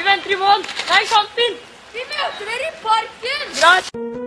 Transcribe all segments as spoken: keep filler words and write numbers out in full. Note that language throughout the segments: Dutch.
Ventrivon, hij kan pin. Die möter er i parken. Greit.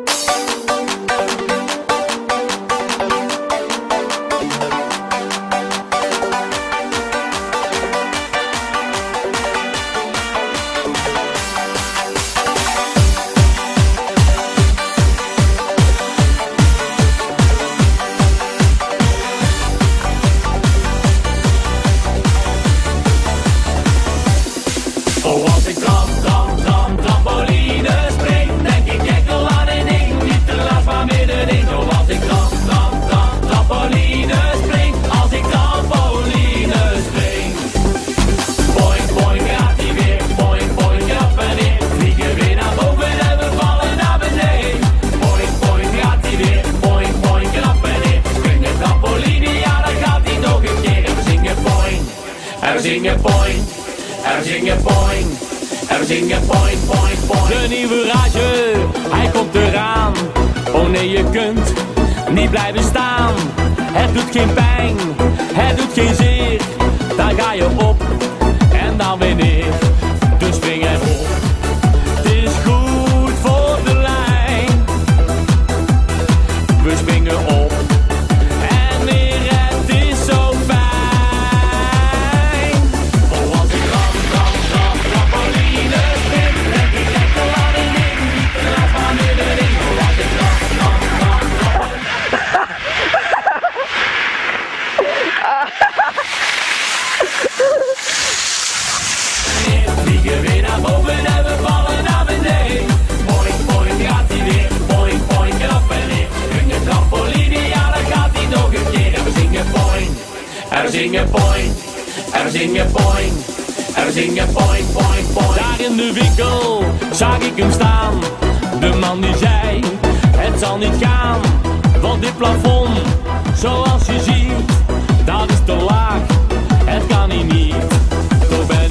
Oh, als ik tram, tram, tram, trampoline spring, denk ik enkel aan één ding, niet te laat maar middenin. Oh, als ik tram, tram, tram, trampoline spring, als ik trampoline spring. Boing, boing, gaat die weer, boing, boing, op en neer. Vliegen weer naar boven en we vallen naar beneden. Boing, boing, gaat die weer, boing, boing, op en neer. Springen trampoline, ja dan gaat die nog een keer. En we zingen boing, en we zingen boing. En we zingen boing, en we zingen boing, boing, boing. De nieuwe rage, hij komt eraan. Oh nee, je kunt niet blijven staan. Het doet geen pijn, het doet geen zeer. Dan ga je op en dan weer neer. Dus spring erop, het is goed voor de lijn. We springen op en weer, het is zo fijn. Vliegen weer naar boven en we vallen naar beneden. Boing, boing, gaat hij weer. Boing, boing, op en neer. Springen trampoline, ja dan gaat hij nog een keer. En we zingen boing, en we zingen boing, en we zingen boing, en we zingen boing, boing, boing. Daar in de winkel zag ik hem staan. De man die zei, het zal niet gaan. Want dit plafond, zoals je ziet, dat is te laag. Het kan hier niet. Toch ben